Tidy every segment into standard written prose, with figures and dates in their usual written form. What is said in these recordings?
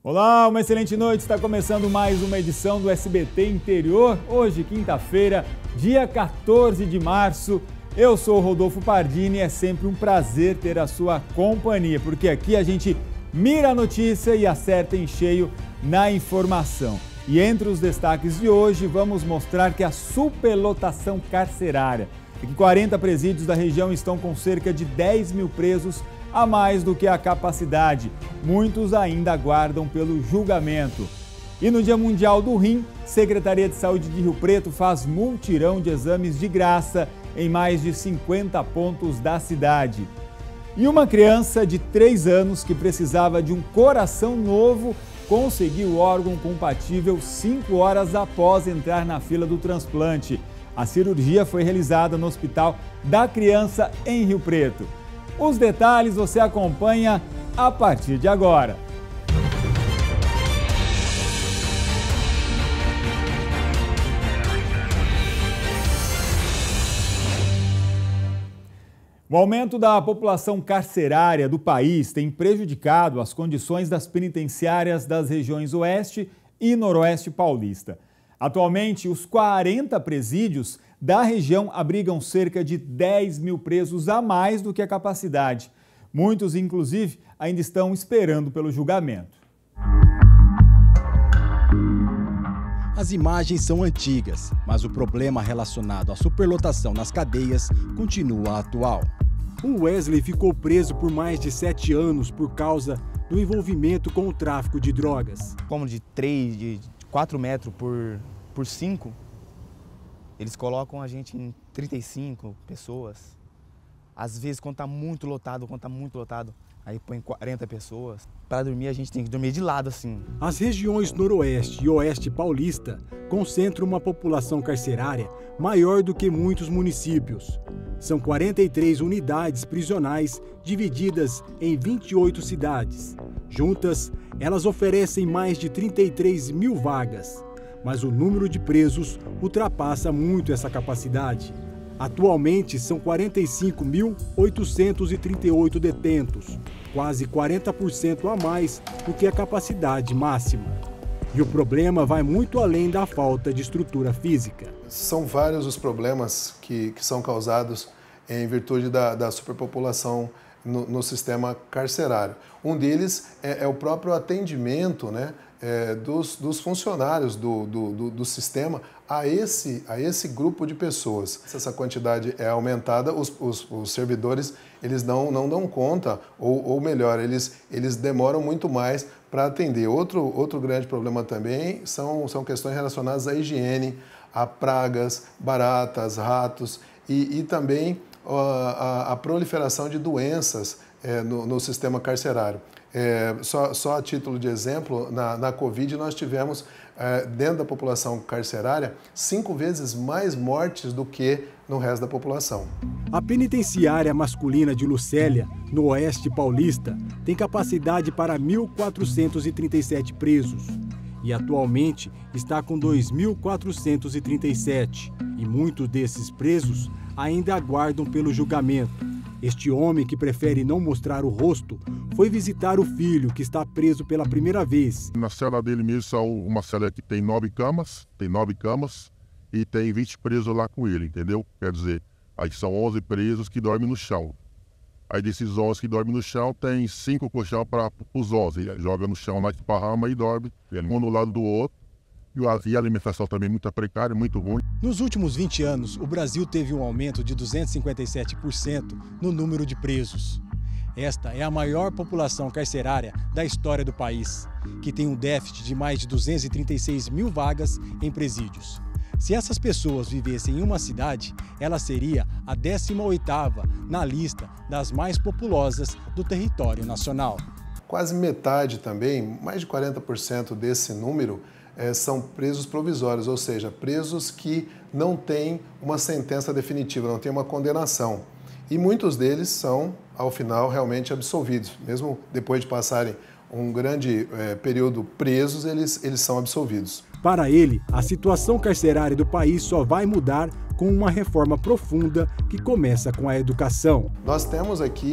Olá, uma excelente noite. Está começando mais uma edição do SBT Interior. Hoje, quinta-feira, dia 14 de março. Eu sou o Rodolfo Pardini e é sempre um prazer ter a sua companhia, porque aqui a gente mira a notícia e acerta em cheio na informação. E entre os destaques de hoje, vamos mostrar que a superlotação carcerária é que 40 presídios da região estão com cerca de 10 mil presos a mais do que a capacidade. Muitos ainda aguardam pelo julgamento. E no Dia Mundial do Rim, Secretaria de Saúde de Rio Preto faz multirão de exames de graça em mais de 50 pontos da cidade. E uma criança de 3 anos que precisava de um coração novo conseguiu o órgão compatível 5 horas após entrar na fila do transplante. A cirurgia foi realizada no Hospital da Criança em Rio Preto. Os detalhes você acompanha a partir de agora. O aumento da população carcerária do país tem prejudicado as condições das penitenciárias das regiões Oeste e Noroeste Paulista. Atualmente, os 40 presídios da região abrigam cerca de 10 mil presos a mais do que a capacidade. Muitos, inclusive, ainda estão esperando pelo julgamento. As imagens são antigas, mas o problema relacionado à superlotação nas cadeias continua atual. O Wesley ficou preso por mais de 7 anos por causa do envolvimento com o tráfico de drogas. Como de 4 metros por 5, eles colocam a gente em 35 pessoas. Às vezes, quando está muito lotado, aí põe 40 pessoas. Para dormir, a gente tem que dormir de lado, assim. As regiões Noroeste e Oeste Paulista concentram uma população carcerária maior do que muitos municípios. São 43 unidades prisionais divididas em 28 cidades. Juntas, elas oferecem mais de 33 mil vagas. Mas o número de presos ultrapassa muito essa capacidade. Atualmente, são 45.838 detentos, quase 40% a mais do que a capacidade máxima. E o problema vai muito além da falta de estrutura física. São vários os problemas que são causados em virtude da superpopulação no sistema carcerário. Um deles é o próprio atendimento, né, dos funcionários do sistema a esse grupo de pessoas. Se essa quantidade é aumentada, os servidores eles não dão conta, ou melhor, eles demoram muito mais para atender. Outro grande problema também são questões relacionadas à higiene, a pragas, baratas, ratos e também a proliferação de doenças no sistema carcerário. Só a título de exemplo, na Covid nós tivemos, dentro da população carcerária, 5 vezes mais mortes do que no resto da população. A penitenciária masculina de Lucélia, no Oeste Paulista, tem capacidade para 1.437 presos e atualmente está com 2.437. E muitos desses presos ainda aguardam pelo julgamento. Este homem, que prefere não mostrar o rosto, foi visitar o filho, que está preso pela primeira vez. Na cela dele mesmo, são uma cela que tem 9 camas, e tem 20 presos lá com ele, entendeu? Quer dizer, aí são 11 presos que dormem no chão. Aí desses 11 que dormem no chão, tem 5 colchão para os 11. Ele joga no chão, na esparrama e dorme, um do lado do outro. E a alimentação também muito precária, muito ruim. Nos últimos 20 anos, o Brasil teve um aumento de 257% no número de presos. Esta é a maior população carcerária da história do país, que tem um déficit de mais de 236 mil vagas em presídios. Se essas pessoas vivessem em uma cidade, ela seria a 18ª na lista das mais populosas do território nacional. Quase metade também, mais de 40% desse número, são presos provisórios, ou seja, presos que não têm uma sentença definitiva, não têm uma condenação. E muitos deles são, ao final, realmente absolvidos. Mesmo depois de passarem um grande período presos, eles são absolvidos. Para ele, a situação carcerária do país só vai mudar com uma reforma profunda que começa com a educação. Nós temos aqui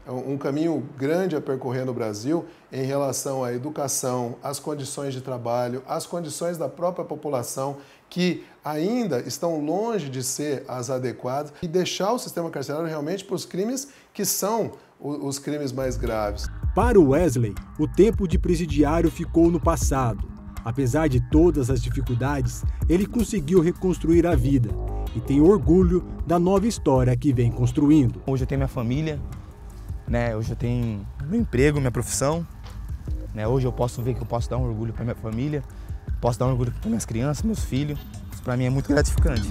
um caminho grande a percorrer no Brasil em relação à educação, às condições de trabalho, às condições da própria população, que ainda estão longe de ser as adequadas, e deixar o sistema carcerário realmente para os crimes que são os crimes mais graves. Para o Wesley, o tempo de presidiário ficou no passado. Apesar de todas as dificuldades, ele conseguiu reconstruir a vida e tem orgulho da nova história que vem construindo. Hoje eu tenho minha família, né? Hoje eu tenho meu emprego, minha profissão, né? Hoje eu posso ver que eu posso dar um orgulho para minha família, posso dar um orgulho para minhas crianças, meus filhos. Isso para mim é muito gratificante.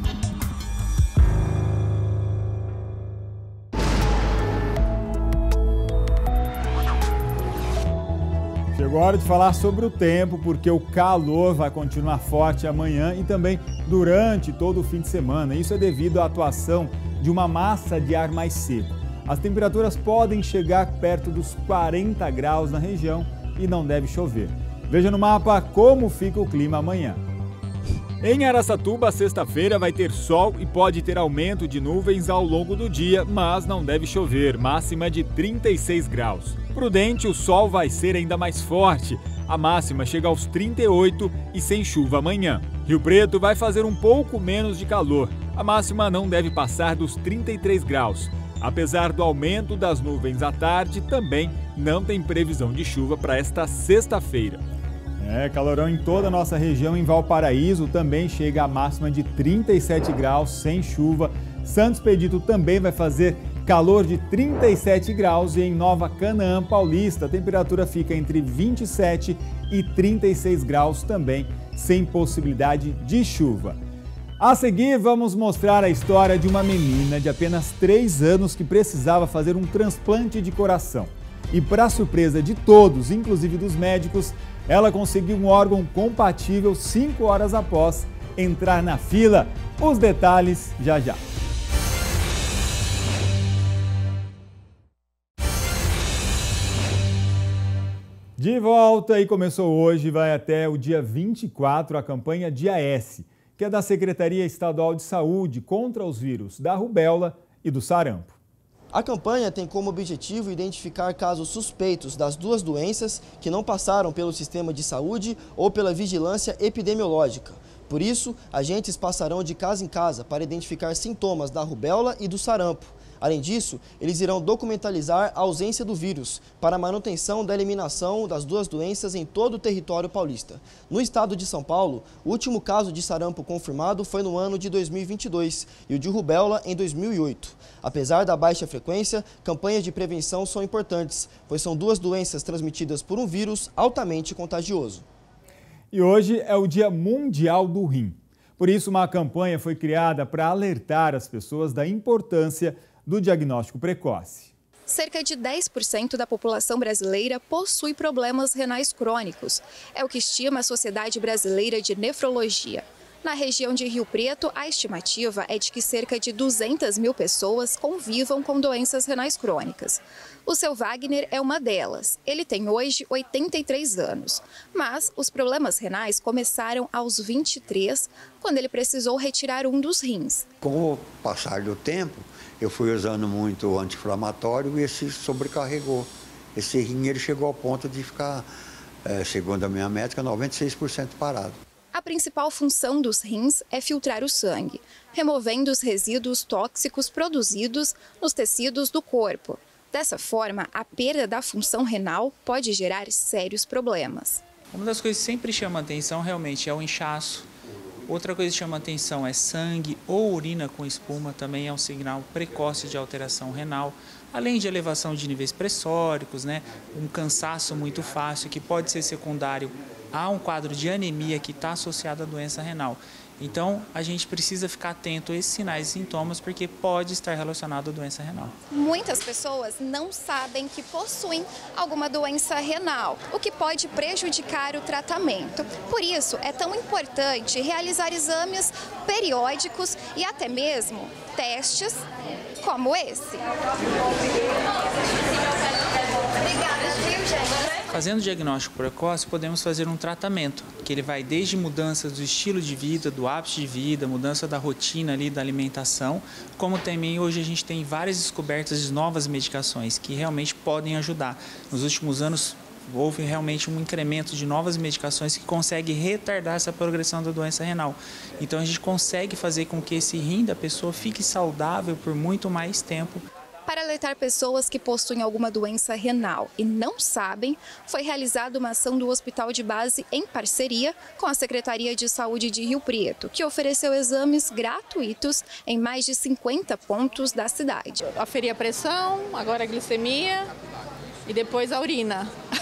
Chegou a hora de falar sobre o tempo, porque o calor vai continuar forte amanhã e também durante todo o fim de semana. Isso é devido à atuação de uma massa de ar mais seco. As temperaturas podem chegar perto dos 40 graus na região e não deve chover. Veja no mapa como fica o clima amanhã. Em Araçatuba, sexta-feira vai ter sol e pode ter aumento de nuvens ao longo do dia, mas não deve chover, máxima de 36 graus. Prudente, o sol vai ser ainda mais forte, a máxima chega aos 38 e sem chuva amanhã. Rio Preto vai fazer um pouco menos de calor, a máxima não deve passar dos 33 graus. Apesar do aumento das nuvens à tarde, também não tem previsão de chuva para esta sexta-feira. Calorão em toda a nossa região. Em Valparaíso também chega a máxima de 37 graus sem chuva. Santos Expedito também vai fazer calor de 37 graus e em Nova Canaã Paulista a temperatura fica entre 27 e 36 graus também, sem possibilidade de chuva. A seguir vamos mostrar a história de uma menina de apenas 3 anos que precisava fazer um transplante de coração. E para surpresa de todos, inclusive dos médicos, ela conseguiu um órgão compatível 5 horas após entrar na fila. Os detalhes já já. De volta, e começou hoje, vai até o dia 24 a campanha Dia S, que é da Secretaria Estadual de Saúde contra os vírus da rubéola e do sarampo. A campanha tem como objetivo identificar casos suspeitos das duas doenças que não passaram pelo sistema de saúde ou pela vigilância epidemiológica. Por isso, agentes passarão de casa em casa para identificar sintomas da rubéola e do sarampo. Além disso, eles irão documentalizar a ausência do vírus para a manutenção da eliminação das duas doenças em todo o território paulista. No estado de São Paulo, o último caso de sarampo confirmado foi no ano de 2022 e o de rubéola em 2008. Apesar da baixa frequência, campanhas de prevenção são importantes, pois são duas doenças transmitidas por um vírus altamente contagioso. E hoje é o Dia Mundial do Rim. Por isso, uma campanha foi criada para alertar as pessoas da importância do diagnóstico precoce. Cerca de 10% da população brasileira possui problemas renais crônicos. É o que estima a Sociedade Brasileira de Nefrologia. Na região de Rio Preto, a estimativa é de que cerca de 200 mil pessoas convivam com doenças renais crônicas. O seu Wagner é uma delas. Ele tem hoje 83 anos. Mas os problemas renais começaram aos 23, quando ele precisou retirar um dos rins. Com o passar do tempo, eu fui usando muito anti-inflamatório e esse sobrecarregou. Esse rim ele chegou ao ponto de ficar, segundo a minha médica, 96% parado. A principal função dos rins é filtrar o sangue, removendo os resíduos tóxicos produzidos nos tecidos do corpo. Dessa forma, a perda da função renal pode gerar sérios problemas. Uma das coisas que sempre chama atenção realmente é o inchaço. Outra coisa que chama atenção é sangue ou urina com espuma, também é um sinal precoce de alteração renal. Além de elevação de níveis pressóricos, um cansaço muito fácil que pode ser secundário a um quadro de anemia que está associado à doença renal. Então, a gente precisa ficar atento a esses sinais e sintomas porque pode estar relacionado à doença renal. Muitas pessoas não sabem que possuem alguma doença renal, o que pode prejudicar o tratamento. Por isso, é tão importante realizar exames periódicos e até mesmo testes como esse. Obrigada, viu, gente? Fazendo o diagnóstico precoce, podemos fazer um tratamento, que ele vai desde mudanças do estilo de vida, do hábito de vida, mudança da rotina ali, da alimentação, como também hoje a gente tem várias descobertas de novas medicações que realmente podem ajudar. Nos últimos anos, houve realmente um incremento de novas medicações que conseguem retardar essa progressão da doença renal. Então a gente consegue fazer com que esse rim da pessoa fique saudável por muito mais tempo. Para alertar pessoas que possuem alguma doença renal e não sabem, foi realizada uma ação do Hospital de Base em parceria com a Secretaria de Saúde de Rio Preto, que ofereceu exames gratuitos em mais de 50 pontos da cidade. Aferir a pressão, agora a glicemia e depois a urina.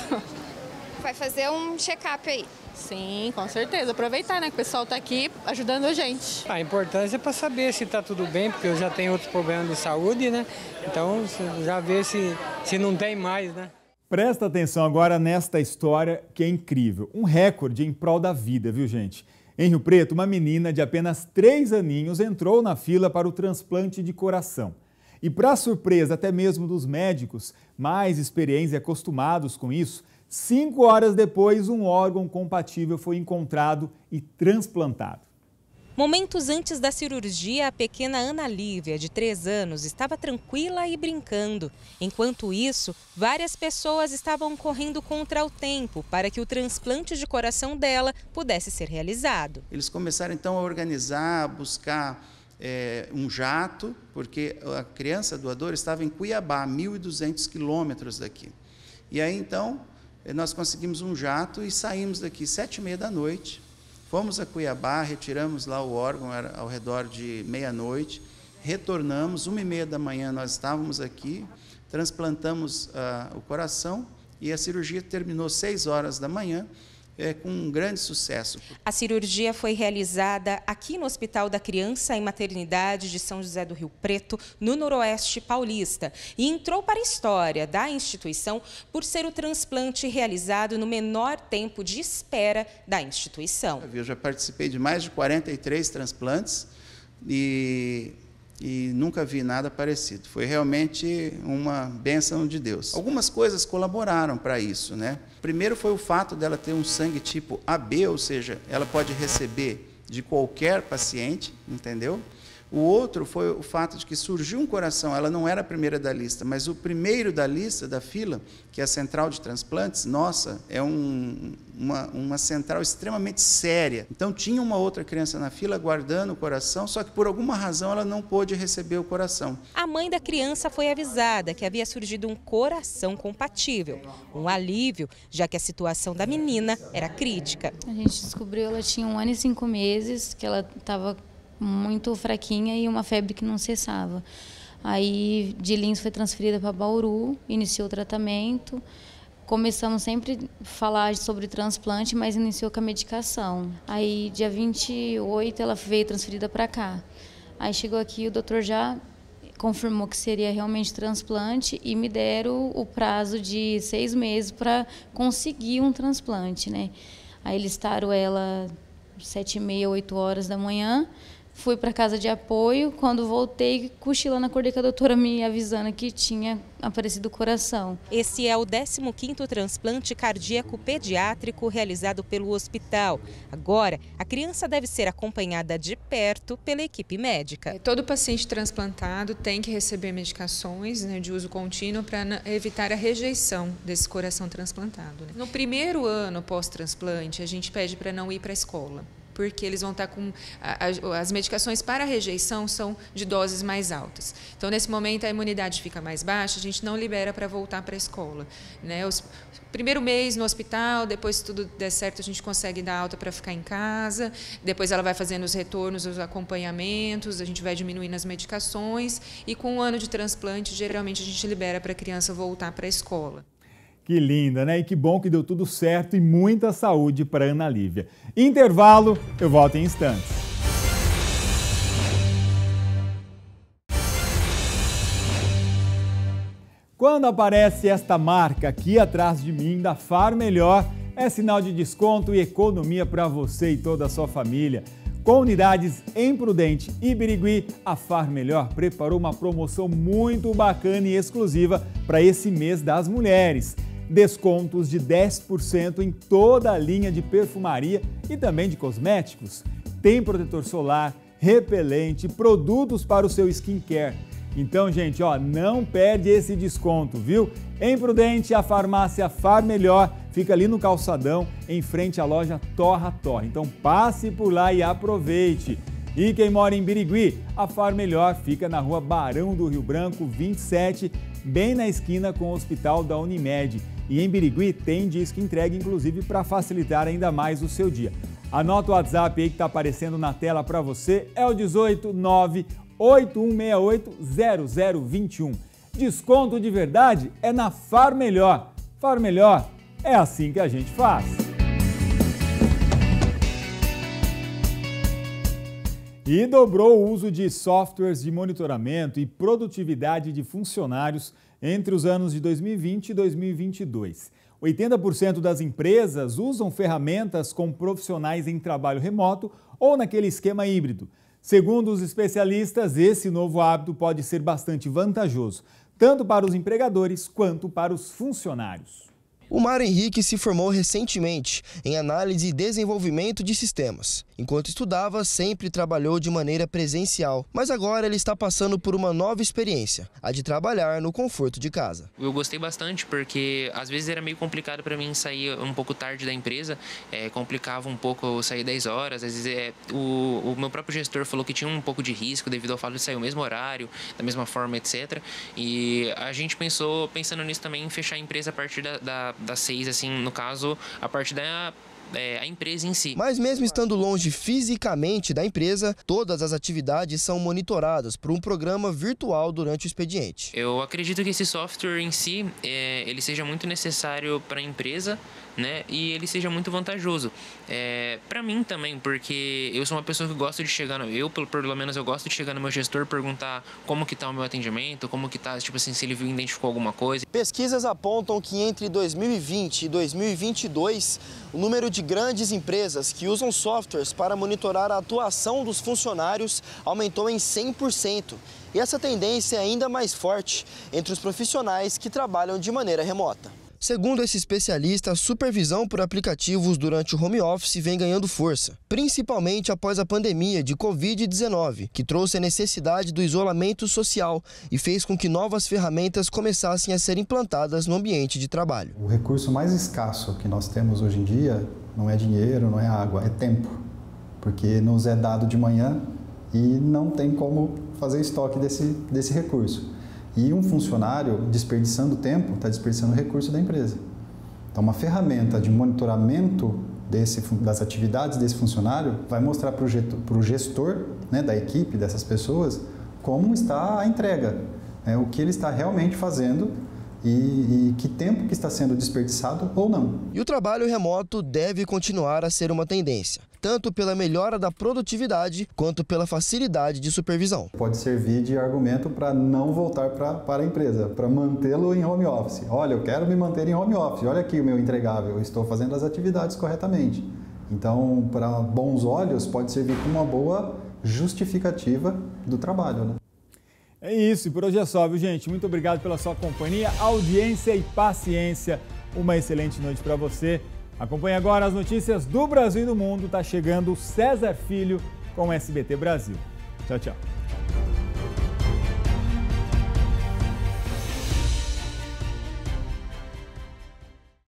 Vai fazer um check-up aí? Sim, com certeza. Aproveitar, né, que o pessoal está aqui ajudando a gente. A importância é para saber se está tudo bem, porque eu já tenho outros problemas de saúde, né? Então, já ver se não tem mais, né? Presta atenção agora nesta história que é incrível. Um recorde em prol da vida, viu, gente? Em Rio Preto, uma menina de apenas 3 aninhos entrou na fila para o transplante de coração. E para surpresa até mesmo dos médicos, mais experientes e acostumados com isso, 5 horas depois, um órgão compatível foi encontrado e transplantado. Momentos antes da cirurgia, a pequena Ana Lívia, de 3 anos, estava tranquila e brincando. Enquanto isso, várias pessoas estavam correndo contra o tempo para que o transplante de coração dela pudesse ser realizado. Eles começaram então a organizar, a buscar um jato, porque a criança doadora estava em Cuiabá, 1.200 quilômetros daqui. E aí então nós conseguimos um jato e saímos daqui 7h30 da noite, fomos a Cuiabá, retiramos lá o órgão, era ao redor de meia-noite, retornamos, 1h30 da manhã nós estávamos aqui, transplantamos o coração e a cirurgia terminou 6 horas da manhã, com um grande sucesso. A cirurgia foi realizada aqui no Hospital da Criança e Maternidade de São José do Rio Preto, no Noroeste Paulista, e entrou para a história da instituição por ser o transplante realizado no menor tempo de espera da instituição. Eu já participei de mais de 43 transplantes e nunca vi nada parecido. Foi realmente uma bênção de Deus. Algumas coisas colaboraram para isso, né? Primeiro foi o fato dela ter um sangue tipo AB, ou seja, ela pode receber de qualquer paciente, entendeu? O outro foi o fato de que surgiu um coração, ela não era a primeira da lista, mas o primeiro da lista, da fila, que é a central de transplantes, nossa, é uma central extremamente séria. Então tinha uma outra criança na fila guardando o coração, só que por alguma razão ela não pôde receber o coração. A mãe da criança foi avisada que havia surgido um coração compatível. Um alívio, já que a situação da menina era crítica. A gente descobriu, ela tinha 1 ano e 5 meses, que ela estava muito fraquinha e uma febre que não cessava. Aí de Lins foi transferida para Bauru, iniciou o tratamento. Começamos sempre a falar sobre transplante, mas iniciou com a medicação. Aí dia 28 ela veio transferida para cá. Aí chegou aqui, o doutor já confirmou que seria realmente transplante e me deram o prazo de 6 meses para conseguir um transplante, né? Aí listaram ela 7h30, 8 horas da manhã. Fui para a casa de apoio, quando voltei, cochilando, acordei com a doutora me avisando que tinha aparecido o coração. Esse é o 15º transplante cardíaco pediátrico realizado pelo hospital. Agora, a criança deve ser acompanhada de perto pela equipe médica. Todo paciente transplantado tem que receber medicações, né, de uso contínuo para evitar a rejeição desse coração transplantado, né? No primeiro ano pós-transplante, a gente pede para não ir para a escola, porque eles vão estar com... As medicações para rejeição são de doses mais altas. Então, nesse momento, a imunidade fica mais baixa, a gente não libera para voltar para a escola, né? Primeiro mês no hospital, depois, se tudo der certo, a gente consegue dar alta para ficar em casa, depois ela vai fazendo os retornos, os acompanhamentos, a gente vai diminuindo as medicações, e com 1 ano de transplante, geralmente, a gente libera para a criança voltar para a escola. Que linda, né? E que bom que deu tudo certo e muita saúde para Ana Lívia. Intervalo, eu volto em instantes. Quando aparece esta marca aqui atrás de mim, da Far Melhor, é sinal de desconto e economia para você e toda a sua família. Com unidades em Prudente e Birigui, a Far Melhor preparou uma promoção muito bacana e exclusiva para esse mês das mulheres. descontos de 10% em toda a linha de perfumaria e também de cosméticos. Tem protetor solar, repelente, produtos para o seu skincare. Então, gente, não perde esse desconto, viu? Em Prudente, a farmácia Far Melhor fica ali no calçadão, em frente à loja Torra Torra. Então, passe por lá e aproveite. E quem mora em Birigui, a Far Melhor fica na rua Barão do Rio Branco, 27, bem na esquina com o Hospital da Unimed. E em Birigui tem disco entrega, inclusive, para facilitar ainda mais o seu dia. Anota o WhatsApp aí que está aparecendo na tela para você, é o 18981680021. Desconto de verdade é na Far Melhor. Far Melhor, é assim que a gente faz. E dobrou o uso de softwares de monitoramento e produtividade de funcionários entre os anos de 2020 e 2022. 80% das empresas usam ferramentas com profissionais em trabalho remoto ou naquele esquema híbrido. Segundo os especialistas, esse novo hábito pode ser bastante vantajoso, tanto para os empregadores quanto para os funcionários. O Mário Henrique se formou recentemente em análise e desenvolvimento de sistemas. Enquanto estudava, sempre trabalhou de maneira presencial, mas agora ele está passando por uma nova experiência, a de trabalhar no conforto de casa. Eu gostei bastante porque às vezes era meio complicado para mim sair um pouco tarde da empresa, complicava um pouco eu sair 10 horas, às vezes o meu próprio gestor falou que tinha um pouco de risco devido ao fato de sair o mesmo horário, da mesma forma, etc. E a gente pensando nisso também, em fechar a empresa a partir das 6, assim, no caso, a partir da empresa em si. Mas mesmo estando longe fisicamente da empresa, todas as atividades são monitoradas por um programa virtual durante o expediente. Eu acredito que esse software em si, ele seja muito necessário para a empresa, né? E ele seja muito vantajoso. Para mim também, porque eu sou uma pessoa que gosta de chegar, pelo menos eu gosto de chegar no meu gestor, perguntar como que tá o meu atendimento, como que tá, tipo assim, se ele identificou alguma coisa. Pesquisas apontam que entre 2020 e 2022, o número de grandes empresas que usam softwares para monitorar a atuação dos funcionários aumentou em 100%. E essa tendência é ainda mais forte entre os profissionais que trabalham de maneira remota. Segundo esse especialista, a supervisão por aplicativos durante o home office vem ganhando força, principalmente após a pandemia de Covid-19, que trouxe a necessidade do isolamento social e fez com que novas ferramentas começassem a ser implantadas no ambiente de trabalho. O recurso mais escasso que nós temos hoje em dia não é dinheiro, não é água, é tempo, porque nos é dado de manhã e não tem como fazer estoque desse recurso. E um funcionário desperdiçando tempo está desperdiçando o recurso da empresa. Então, uma ferramenta de monitoramento das atividades desse funcionário vai mostrar para o gestor, né, da equipe, dessas pessoas, como está a entrega, né, o que ele está realmente fazendo e que tempo que está sendo desperdiçado ou não. E o trabalho remoto deve continuar a ser uma tendência, tanto pela melhora da produtividade quanto pela facilidade de supervisão. Pode servir de argumento para não voltar para a empresa, para mantê-lo em home office. Olha, eu quero me manter em home office, olha aqui o meu entregável, eu estou fazendo as atividades corretamente. Então, para bons olhos, pode servir como uma boa justificativa do trabalho, né? É isso, e por hoje é só, viu, gente? Muito obrigado pela sua companhia, audiência e paciência. Uma excelente noite para você. Acompanhe agora as notícias do Brasil e do mundo. Tá chegando o César Filho com o SBT Brasil. Tchau, tchau.